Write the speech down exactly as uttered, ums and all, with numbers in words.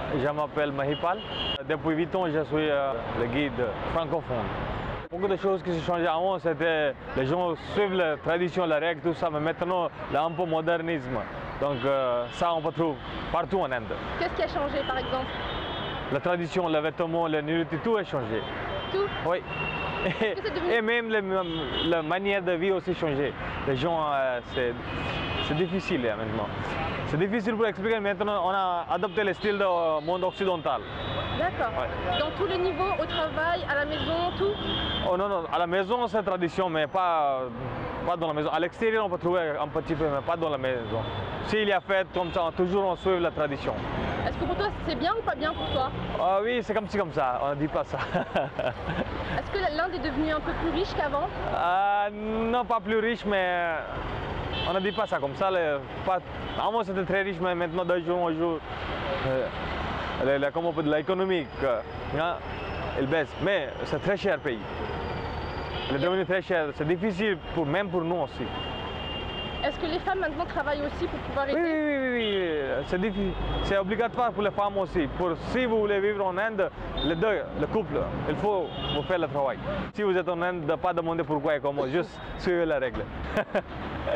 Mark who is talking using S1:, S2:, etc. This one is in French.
S1: Je m'appelle Mahipal. Depuis huit ans, je suis euh, le guide francophone. Beaucoup de choses qui se changent avant, c'était les gens suivent la tradition, la règle, tout ça, mais maintenant, il y a un peu modernisme. Donc euh, ça, on peut trouver partout en Inde.
S2: Qu'est-ce qui a changé par exemple?
S1: La tradition, les vêtements, la nourriture, tout a changé.
S2: Tout?
S1: Oui. Et,
S2: devenu...
S1: et même le, la manière de vie aussi changé. Les gens, euh, c'est difficile hein, maintenant. C'est difficile pour expliquer. Maintenant, on a adopté le style du monde occidental.
S2: D'accord. Ouais. Dans tous les niveaux, au travail, à la maison, tout?
S1: Oh non, non, à la maison c'est tradition, mais pas, pas dans la maison. À l'extérieur, on peut trouver un petit peu, mais pas dans la maison. S'il y a fête comme ça, toujours on suit la tradition.
S2: Est-ce que pour toi c'est bien ou pas bien pour toi?
S1: Ah oui, c'est comme ci comme ça, on ne dit pas ça.
S2: Est-ce que l'Inde est devenue un peu plus riche qu'avant?
S1: euh, Non, pas plus riche, mais on ne dit pas ça comme ça. Les, pas, avant c'était très riche, mais maintenant de jour en jour, euh, l'économie, hein, elle baisse. Mais c'est très cher le pays. Il est devenu très cher, c'est difficile pour, même pour nous aussi.
S2: Est-ce que les femmes maintenant travaillent aussi pour pouvoir aider?
S1: Oui, oui, oui, oui. c'est difficile. C'est obligatoire pour les femmes aussi. Pour, si vous voulez vivre en Inde, les deux, le couple, il faut vous faire le travail. Si vous êtes en Inde, ne pas demander pourquoi et comment, juste suivez la règle.